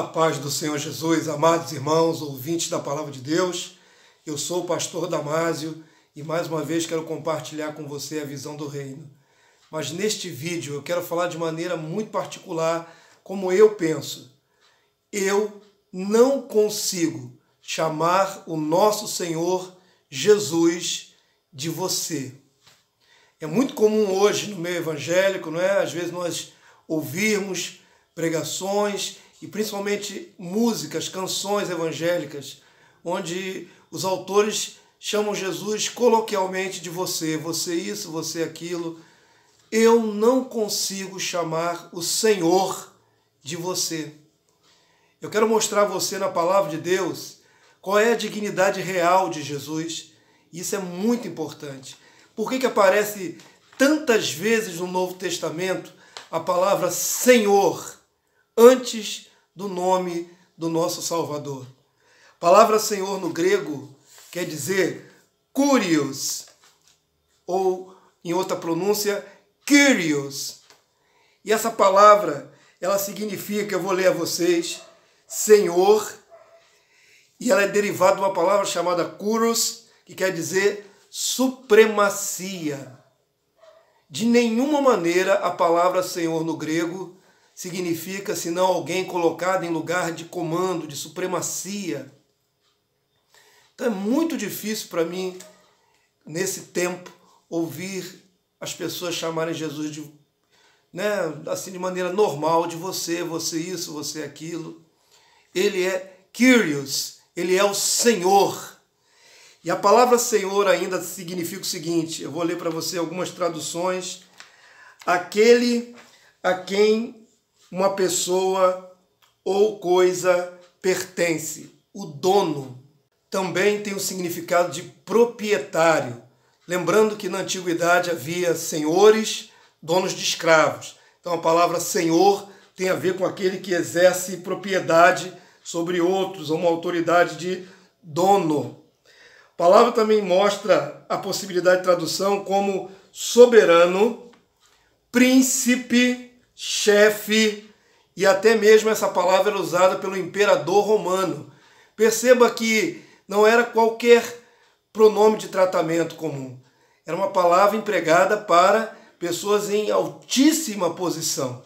A paz do Senhor Jesus, amados irmãos, ouvintes da Palavra de Deus, eu sou o pastor Damásio e mais uma vez quero compartilhar com você a visão do reino. Mas neste vídeo eu quero falar de maneira muito particular como eu penso. Eu não consigo chamar o nosso Senhor Jesus de você. É muito comum hoje no meio evangélico, não é? Às vezes nós ouvirmos pregações e principalmente músicas, canções evangélicas, onde os autores chamam Jesus coloquialmente de você, você isso, você aquilo. Eu não consigo chamar o Senhor de você. Eu quero mostrar a você na palavra de Deus qual é a dignidade real de Jesus. Isso é muito importante. Por que aparece tantas vezes no Novo Testamento a palavra Senhor antes do nome do nosso Salvador? A palavra Senhor no grego quer dizer Kurios, ou em outra pronúncia, Kyrios. E essa palavra, ela significa, eu vou ler a vocês, Senhor, e ela é derivada de uma palavra chamada Kuros, que quer dizer supremacia. De nenhuma maneira a palavra Senhor no grego significa senão alguém colocado em lugar de comando, de supremacia. Então é muito difícil para mim, nesse tempo, ouvir as pessoas chamarem Jesus de, assim, de maneira normal, de você, você isso, você aquilo. Ele é Kyrios, ele é o Senhor. E a palavra Senhor ainda significa o seguinte, eu vou ler para você algumas traduções. Aquele a quem uma pessoa ou coisa pertence, o dono. Também tem o significado de proprietário. Lembrando que na antiguidade havia senhores, donos de escravos. Então a palavra Senhor tem a ver com aquele que exerce propriedade sobre outros, ou uma autoridade de dono. A palavra também mostra a possibilidade de tradução como soberano, príncipe, chefe, e até mesmo essa palavra era usada pelo imperador romano. Perceba que não era qualquer pronome de tratamento comum. Era uma palavra empregada para pessoas em altíssima posição.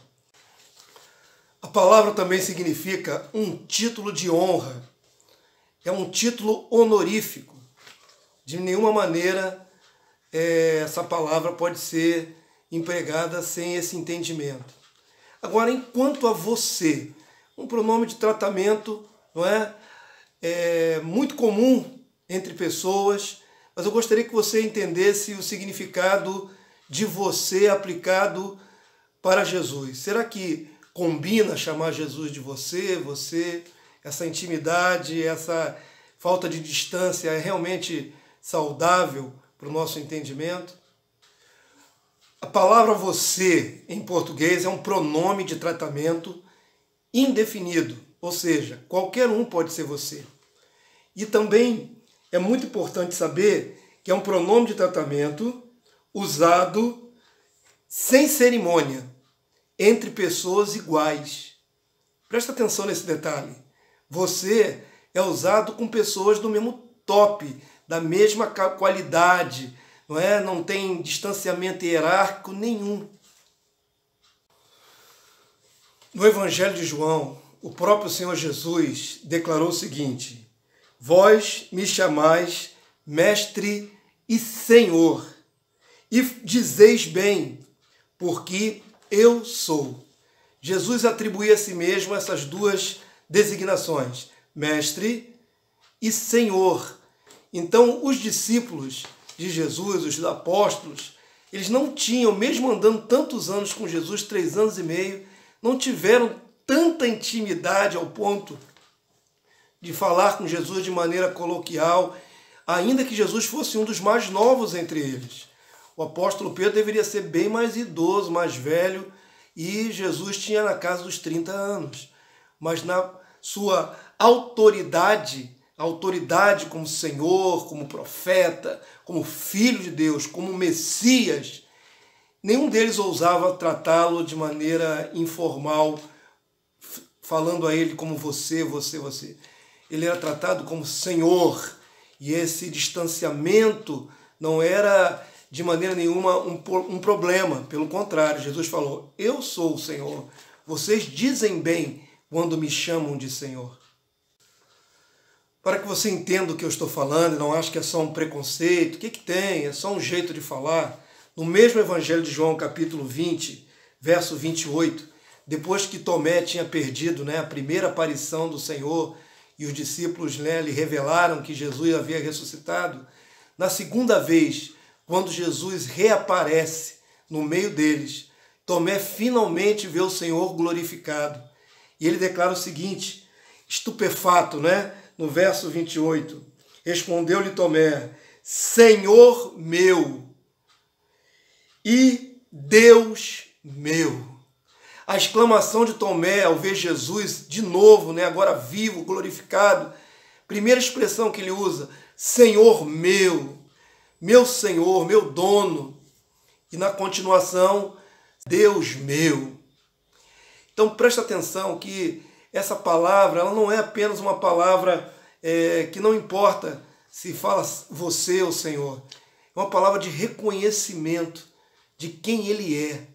A palavra também significa um título de honra. É um título honorífico. De nenhuma maneira essa palavra pode ser empregada sem esse entendimento. Agora, enquanto a você, um pronome de tratamento não é muito comum entre pessoas, mas eu gostaria que você entendesse o significado de você aplicado para Jesus. Será que combina chamar Jesus de você, essa intimidade, essa falta de distância é realmente saudável para o nosso entendimento? A palavra você, em português, é um pronome de tratamento indefinido, ou seja, qualquer um pode ser você. E também é muito importante saber que é um pronome de tratamento usado sem cerimônia, entre pessoas iguais. Presta atenção nesse detalhe. Você é usado com pessoas do mesmo top, da mesma qualidade, não tem distanciamento hierárquico nenhum. No Evangelho de João, o próprio Senhor Jesus declarou o seguinte: vós me chamais mestre e Senhor, e dizeis bem, porque eu sou. Jesus atribuía a si mesmo essas duas designações, mestre e Senhor. Então, os discípulos de Jesus, os apóstolos, eles não tinham, mesmo andando tantos anos com Jesus, 3 anos e meio, não tiveram tanta intimidade ao ponto de falar com Jesus de maneira coloquial, ainda que Jesus fosse um dos mais novos entre eles. O apóstolo Pedro deveria ser bem mais idoso, mais velho, e Jesus tinha na casa dos 30 anos. Mas na sua autoridade como Senhor, como profeta, como Filho de Deus, como Messias, nenhum deles ousava tratá-lo de maneira informal, falando a ele como você. Ele era tratado como Senhor. E esse distanciamento não era de maneira nenhuma um problema. Pelo contrário, Jesus falou: eu sou o Senhor. Vocês dizem bem quando me chamam de Senhor. Para que você entenda o que eu estou falando e não ache que é só um preconceito, o que tem? É só um jeito de falar. No mesmo Evangelho de João, capítulo 20, verso 28, depois que Tomé tinha perdido a primeira aparição do Senhor e os discípulos lhe revelaram que Jesus havia ressuscitado, na segunda vez, quando Jesus reaparece no meio deles, Tomé finalmente vê o Senhor glorificado. E ele declara o seguinte, estupefato, no verso 28, respondeu-lhe Tomé: Senhor meu e Deus meu. A exclamação de Tomé ao ver Jesus de novo, agora vivo, glorificado, primeira expressão que ele usa: Senhor meu Senhor, meu dono. E na continuação, Deus meu. Então presta atenção que essa palavra ela não é apenas uma palavra que não importa se fala você ou Senhor. É uma palavra de reconhecimento de quem Ele é.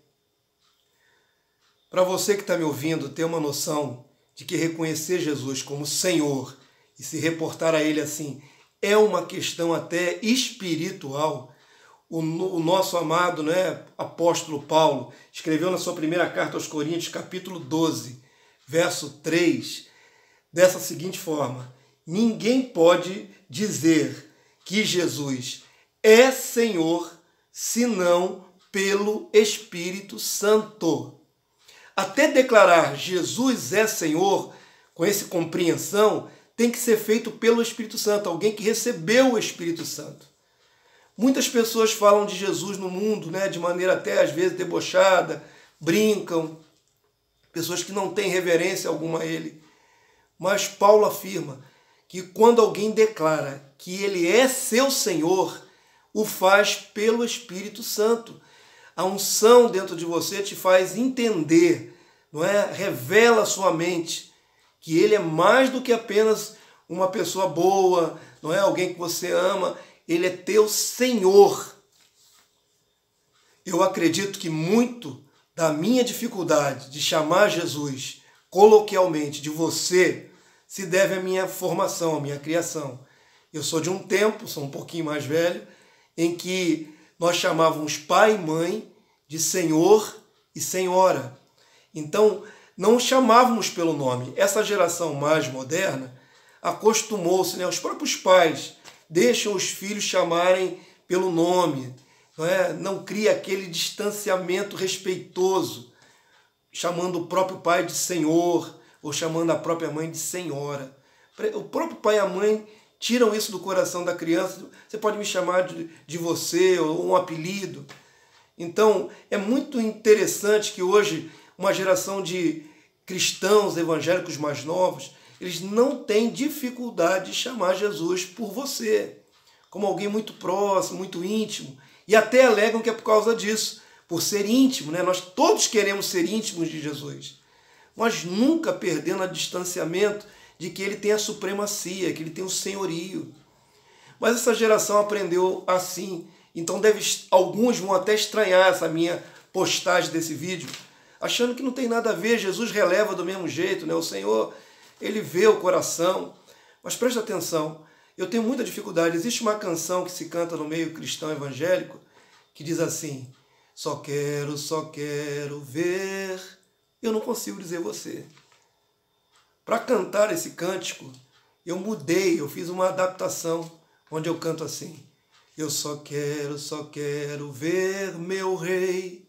Para você que está me ouvindo ter uma noção de que reconhecer Jesus como Senhor e se reportar a Ele assim é uma questão até espiritual. O nosso amado apóstolo Paulo escreveu na sua primeira carta aos Coríntios, capítulo 12, verso 3, dessa seguinte forma: ninguém pode dizer que Jesus é Senhor senão pelo Espírito Santo. Até declarar Jesus é Senhor, com essa compreensão, tem que ser feito pelo Espírito Santo, alguém que recebeu o Espírito Santo. Muitas pessoas falam de Jesus no mundo, de maneira até às vezes debochada, brincam, pessoas que não têm reverência alguma a Ele. Mas Paulo afirma que quando alguém declara que Ele é seu Senhor, o faz pelo Espírito Santo. A unção dentro de você te faz entender, revela a sua mente que Ele é mais do que apenas uma pessoa boa, alguém que você ama. Ele é teu Senhor. Eu acredito que muito da minha dificuldade de chamar Jesus coloquialmente de você se deve à minha formação, à minha criação. Eu sou de um tempo, sou um pouquinho mais velho, em que nós chamávamos pai e mãe de senhor e senhora. Então, não chamávamos pelo nome. Essa geração mais moderna acostumou-se, os próprios pais deixam os filhos chamarem pelo nome, não cria aquele distanciamento respeitoso, chamando o próprio pai de senhor ou chamando a própria mãe de senhora. O próprio pai e a mãe tiram isso do coração da criança. Você pode me chamar de você ou um apelido. Então, é muito interessante que hoje uma geração de cristãos evangélicos mais novos, eles não têm dificuldade de chamar Jesus por você, como alguém muito próximo, muito íntimo, e até alegam que é por causa disso, por ser íntimo, Nós todos queremos ser íntimos de Jesus, mas nunca perdendo o distanciamento de que Ele tem a supremacia, que Ele tem o senhorio. Mas essa geração aprendeu assim, então alguns vão até estranhar essa minha postagem desse vídeo, achando que não tem nada a ver. Jesus releva do mesmo jeito, O Senhor, Ele vê o coração. Mas preste atenção, eu tenho muita dificuldade. Existe uma canção que se canta no meio cristão evangélico que diz assim: só quero ver. Eu não consigo dizer você. Para cantar esse cântico, eu mudei, eu fiz uma adaptação, onde eu canto assim: eu só quero ver meu rei.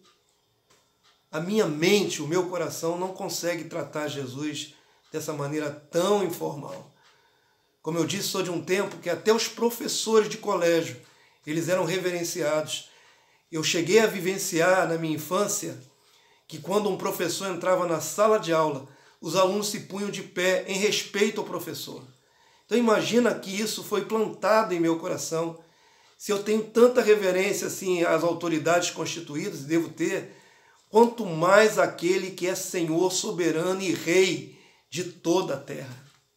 A minha mente, o meu coração não consegue tratar Jesus dessa maneira tão informal. Como eu disse, sou de um tempo que até os professores de colégio, eles eram reverenciados. Eu cheguei a vivenciar na minha infância que quando um professor entrava na sala de aula, os alunos se punham de pé em respeito ao professor. Então imagina que isso foi plantado em meu coração. Se eu tenho tanta reverência assim às autoridades constituídas, devo ter, quanto mais aquele que é Senhor, soberano e Rei de toda a terra.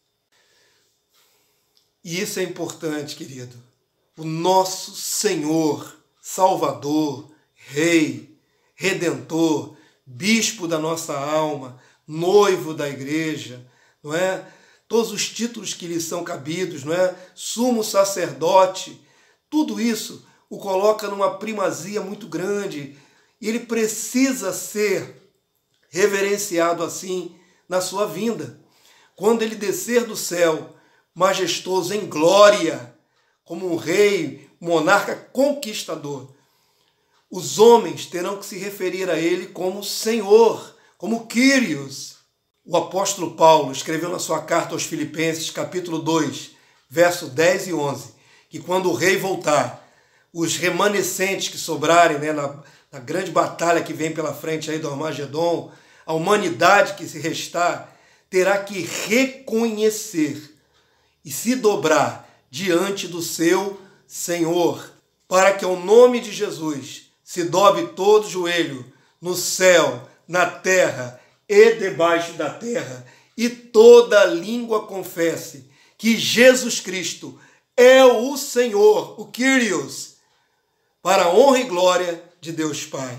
E isso é importante, querido. O nosso Senhor, Salvador, Rei, Redentor, Bispo da nossa alma, noivo da igreja, não é? Todos os títulos que lhe são cabidos, não é? Sumo sacerdote, tudo isso o coloca numa primazia muito grande e ele precisa ser reverenciado assim na sua vinda. Quando ele descer do céu, majestoso em glória, como um rei, monarca conquistador, os homens terão que se referir a ele como Senhor, como Kyrios. O apóstolo Paulo escreveu na sua carta aos Filipenses, capítulo 2, verso 10 e 11, que quando o rei voltar, os remanescentes que sobrarem, né, na grande batalha que vem pela frente aí do Armagedon, a humanidade que se restar, terá que reconhecer e se dobrar diante do seu Senhor, para que ao nome de Jesus se dobre todo joelho no céu, na terra e debaixo da terra, e toda língua confesse que Jesus Cristo é o Senhor, o Kyrios, para a honra e glória de Deus Pai.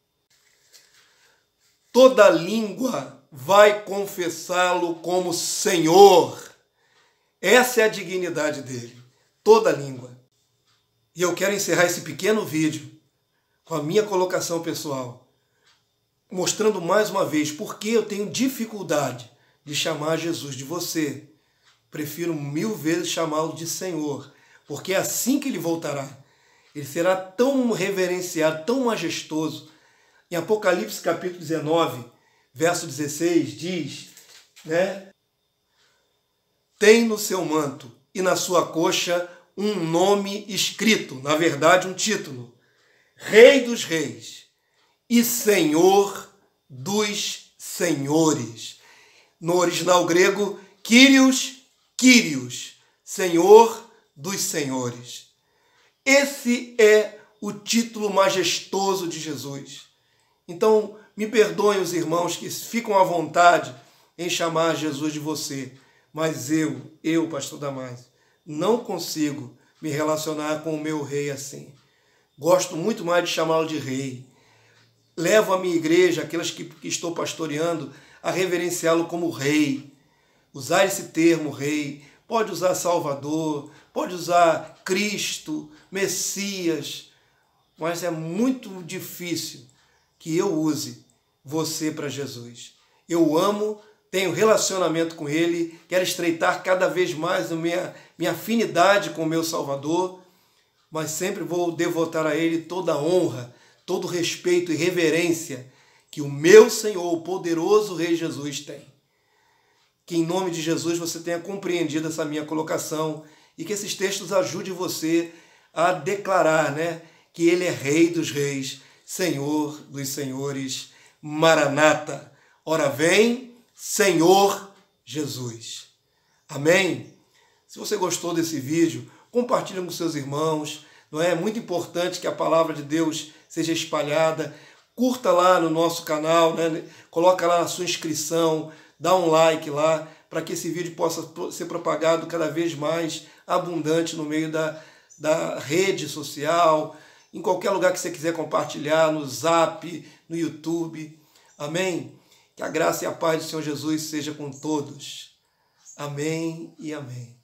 Toda língua vai confessá-lo como Senhor. Essa é a dignidade dele, toda língua. E eu quero encerrar esse pequeno vídeo com a minha colocação pessoal, mostrando mais uma vez por que eu tenho dificuldade de chamar Jesus de você. Prefiro 1000 vezes chamá-lo de Senhor, porque é assim que ele voltará. Ele será tão reverenciado, tão majestoso. Em Apocalipse capítulo 19, verso 16, diz, né? Tem no seu manto e na sua coxa um nome escrito, na verdade um título, Rei dos Reis e Senhor dos Senhores. No original grego, Kyrios, Kyrios, Senhor dos Senhores. Esse é o título majestoso de Jesus. Então, me perdoem os irmãos que ficam à vontade em chamar Jesus de você, mas eu, pastor Damásio, não consigo me relacionar com o meu rei assim. Gosto muito mais de chamá-lo de rei. Levo a minha igreja, aquelas que estou pastoreando, a reverenciá-lo como rei. Usar esse termo rei, pode usar Salvador, pode usar Cristo, Messias, mas é muito difícil que eu use você para Jesus. Eu amo, tenho relacionamento com Ele, quero estreitar cada vez mais a minha afinidade com o meu Salvador, mas sempre vou devotar a Ele toda a honra, todo o respeito e reverência que o meu Senhor, o poderoso Rei Jesus, tem. Que em nome de Jesus você tenha compreendido essa minha colocação e que esses textos ajudem você a declarar, né, que Ele é Rei dos Reis, Senhor dos Senhores, Maranata. Ora vem, Senhor Jesus. Amém? Se você gostou desse vídeo, compartilhe com seus irmãos. Não é muito importante que a palavra de Deus seja espalhada. Curta lá no nosso canal, né? Coloca lá na sua inscrição, dá um like lá, para que esse vídeo possa ser propagado cada vez mais abundante no meio da rede social, em qualquer lugar que você quiser compartilhar, no Zap, no YouTube. Amém? Que a graça e a paz do Senhor Jesus seja com todos. Amém e amém.